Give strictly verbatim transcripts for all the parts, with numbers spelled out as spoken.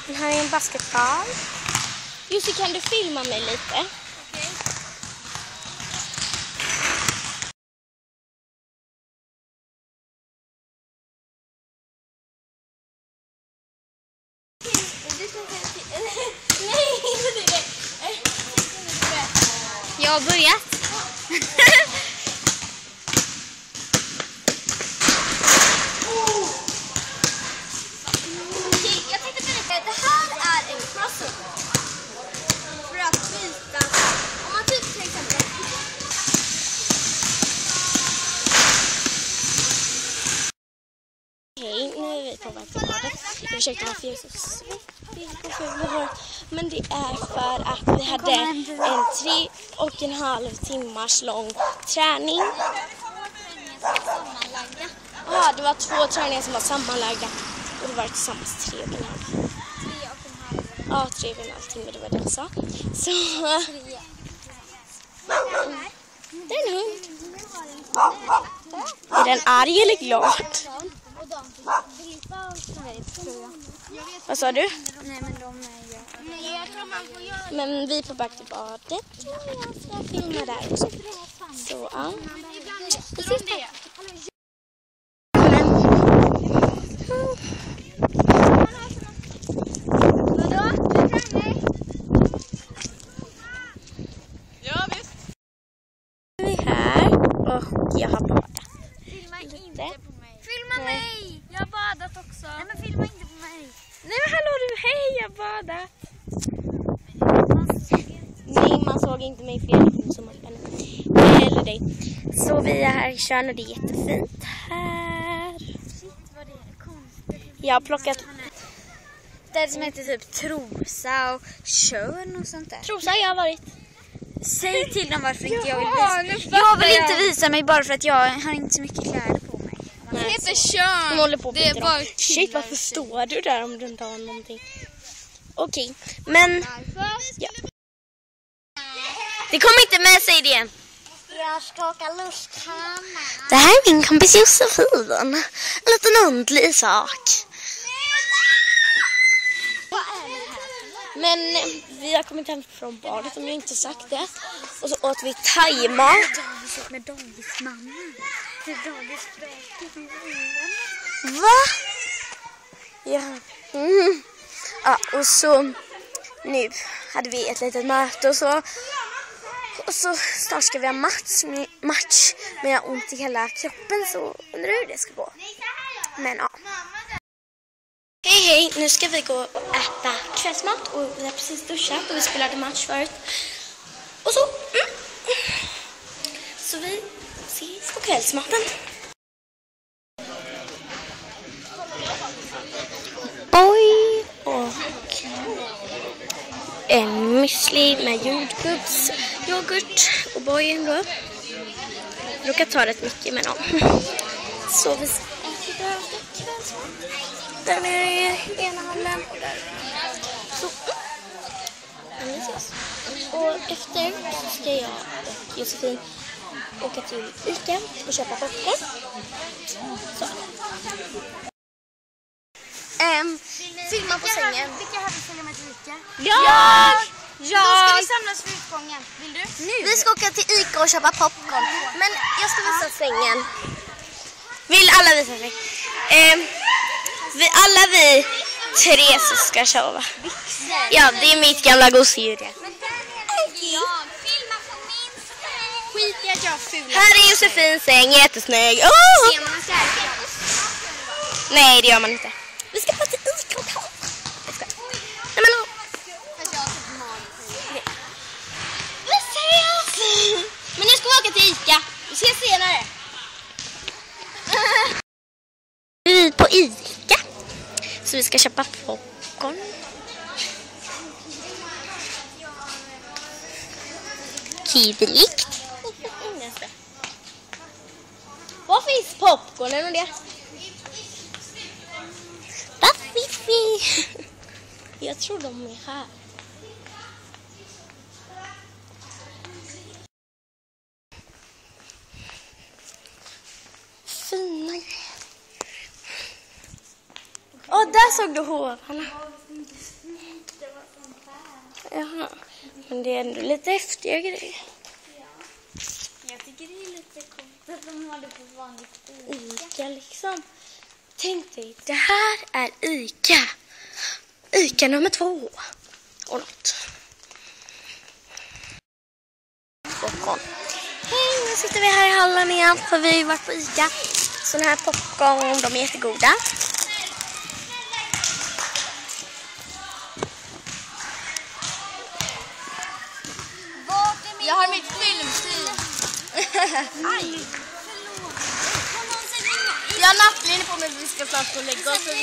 Den här är en basketboll. Jussi, kan du filma mig lite? Okej. Jag har börjat. Jag tänkte berätta, det här är en crossover. För att visa, om man typ till exempel... Hej, nu är vi på väg till badet. Jag försökte vara fjus och men det är för att vi hade en tre och en halv timmars lång träning. Ja, det var två träningar som var sammanlagda. Och det var tillsammans tre och en halv. Ja, tre och en halv timme, det var det jag sa. Så... Det är lugnt. Är den arg eller glad? Vad sa du? Nej, men de är ju... Men vi är på väg till badet. Ja, jag ska filma där också. Så, ja. Vi ses då. Ja, visst. Nu är vi här och jag har badat. Filma inte på mig. Filma mig! Jag har badat också. Nej, men filma inte på mig. Nej, men hallå du, hej, jag har badat. Nej, man såg inte mig fel som man kan. Eller dig. Så vi är här i Tjörn och det är jättefint här. Shit, vad det är konstigt. Jag har plockat Det som heter typ Trosa och Tjörn och sånt där. Trosa, jag har varit. Säg till dem varför inte jag vill Jaha, visa. nu fattar Jag vill jag. inte visa mig bara för att jag har inte så mycket kläder på mig. Det heter Tjörn. Hon håller på att Det är byta bara dem. killar. Shit, varför står du där om du inte har någonting? Okej, men... Ja. Det kommer inte med, säg det igen. Jag ska åka lusthamnar. Det här är min kompis Josefin. En liten underlig sak. Vad är det här? Men eh, vi har kommit hem från badet om jag inte sagt det. Och så åt vi thaimat. Dagiset med dagismannen. Det är dagisspråket med Va? Ja. Mm. Ja, och så nu hade vi ett litet möte och så. Och så snart ska vi ha match, match men jag har ont i hela kroppen så undrar hur det ska gå. Men ja. Hej hej, nu ska vi gå och äta kvällsmat och vi har precis duschat och vi spelade match förut. Och så, mm. Så vi ses på kvällsmaten. Boy och en müsli med jordgubbsyoghurt och bojen då. Jag råkar ta rätt mycket men ja. Så vi ska äta kvällsmat. Där nere är ena hallen och där. Så. Mm. Och efter så ska jag och Josefin åka till Ica och köpa popcorn. Så. Um, filma på sängen. Vilka här vill följa med till Ica? Ja! Då ska Ja! vi samlas vid utgången. Vill du? Nu? Vi ska åka till Ica och köpa popcorn. Men jag ska visa sängen. Vill alla visa sig? Um, vi, alla vi tre så ska sova. Ja, det är mitt gamla gosedjur. Men där nere är jag. Filma på min säng. Skit i att jag är ful. Här är Josefins säng, jättesnygg. Oh! Ser man så här? Nej, det gör man inte. Vi ska bara till Ica och ta. Jag ska. Nej, men oh. Fast jag har typ mag. Vi ses! Men nu ska vi åka till Ica. Vi ses senare. Vi är på Ica. Så vi ska köpa popcorn. Kivligt. Var finns popcornen och det? Vad fiffi. Jag tror de är här. Fina grejer. Åh, där såg du hovarna? Jaha, men det är ändå lite häftiga grejer. Jag tycker det är lite coolt att de har det på vanligt Ica. Ica liksom. Tänk dig, det här är Ica. Ica nummer två. Och något. Popcorn. Hej, nu sitter vi här i hallen igen för vi har ju varit på Ica. Såna här popcorn, de är jättegoda. Jag har mitt filmteam. Aj. Jag har nattlinje på mig, vi ska snart gå och lägga oss.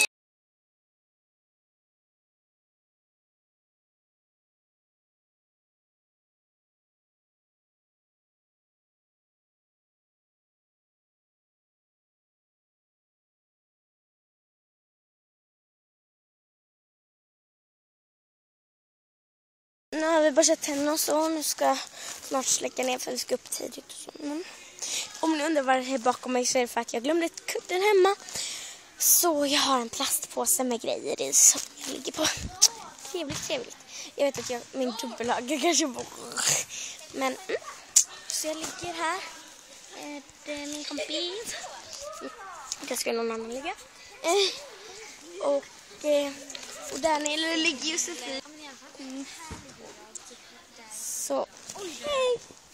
Nu har vi borstat tänderna och så. Nu ska jag snart släcka ner för vi ska upp tidigt och så. Men om ni undrar vad det är bakom mig så är det för att jag glömde kudden hemma. Så jag har en plastpåse med grejer i som jag ligger på. Trevligt, trevligt. Jag vet att jag, min dubbelhage kanske bor. Men mm, så jag ligger här med min kompis. Där ska någon annan ligga. Eh, och, eh, och där nere ligger Josefin. Mm. Så, hej!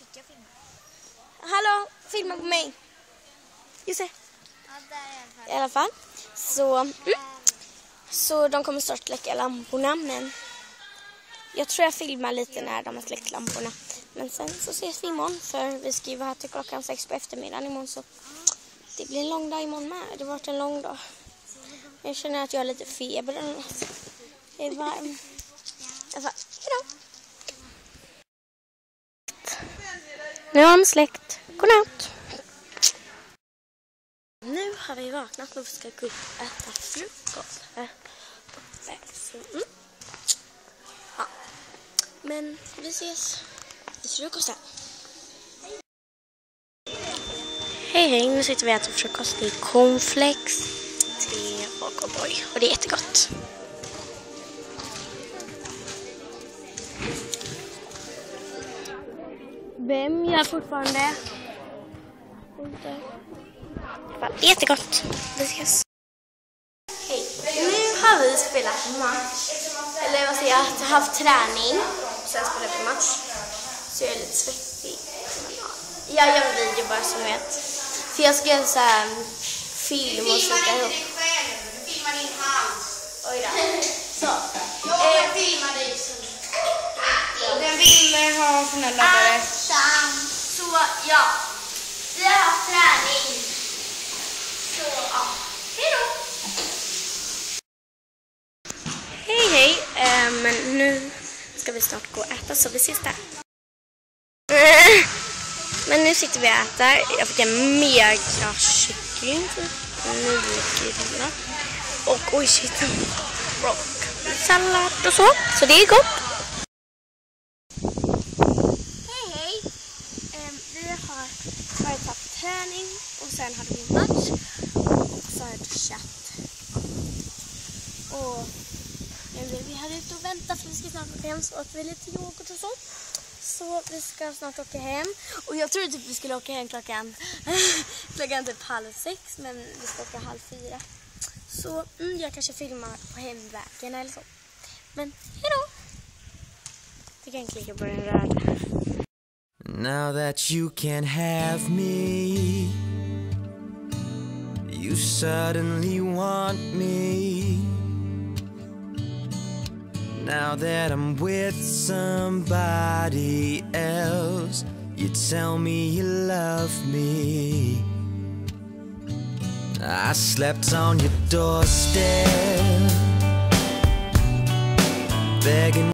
Hallå, filma på mig. Just det. I alla fall. Så, mm. så de kommer snart släcka lamporna. Men jag tror jag filmar lite när de har släckt lamporna. Men sen så ses vi imorgon. För vi ska ju vara här till klockan sex på eftermiddagen imorgon. Så det blir en lång dag imorgon med. Det har varit en lång dag. Jag känner att jag har lite feber eller något. Det är varmt. I alla fall, hejdå! Nu har de släckt. Godnatt! Nu har vi vaknat och ska gå upp och äta frukost. Så, mm. Ja. Men vi ses i frukosten. Hej hej, nu sitter vi och äter frukost. Det är cornflakes, te och O'boy. Och det är jättegott. Vem gör fortfarande? Inte. Det är jättegott. Vi ses. Hej. Nu har vi spelat match. Eller vad säger jag? Jag har haft träning. Sen spelar vi match. Så jag är lite svettig. Jag gör en video bara som vet. För jag ska göra en sån här film och sätta ihop. Filma din hand. Oj då. Så. Jag filmar dig. Den vill ha såna laddare. Så ja. Vi har haft träning. Så ja. Hej då. Hej hej. Eh, men nu ska vi snart gå och äta så vi ses där. Men nu sitter vi och äter. Jag fick en mega kyckling. Nio killar. Och oj shit. Och sallad och så. Så det är gott. Hej hej. Um, vi har varit på träning. Och sen hade vi match. Och så har jag duschat. Och vi hade ute och väntat för vi ska snart åka hem. Så åt vi lite yoghurt och så. Så vi ska snart åka hem. Och jag trodde typ vi skulle åka hem klockan klockan typ halv sex. Men vi ska åka halv fyra. Så mm, jag kanske filmar på hemvägen eller så. Men hejdå! Du kan klicka på den röda. Now that you can have me, you suddenly want me. Now that I'm with somebody else, you tell me you love me. I slept on your doorstep, begging